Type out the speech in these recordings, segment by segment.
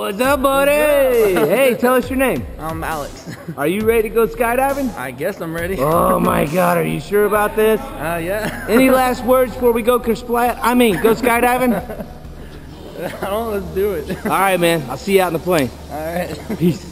What's up, buddy? Hey, tell us your name. I'm Alex. Are you ready to go skydiving? I guess I'm ready. Oh my God, are you sure about this? Yeah. Any last words before we go go skydiving? I don't know, let's do it. All right, man. I'll see you out in the plane. All right. Peace.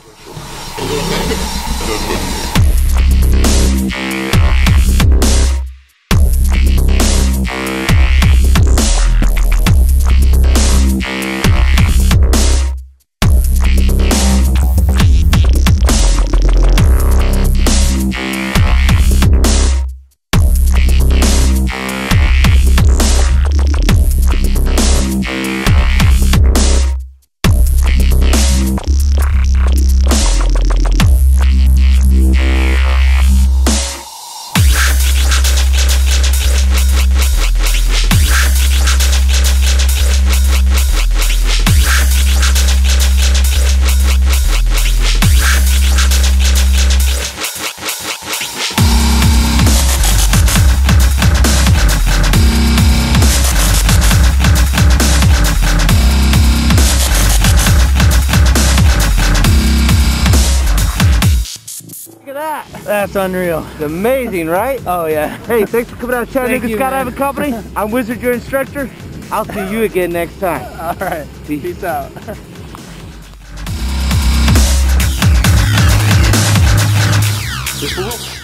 Look at that. That's unreal. It's amazing, right? Oh yeah. Hey, thanks for coming out to Chattanooga Skydiving Company. I'm Wizard, your instructor. I'll see you again next time. All right. Peace out. Just a little.